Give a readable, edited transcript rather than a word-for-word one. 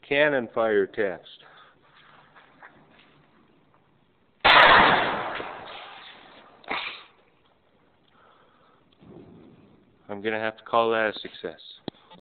cannon fire test. I'm going to have to call that a success.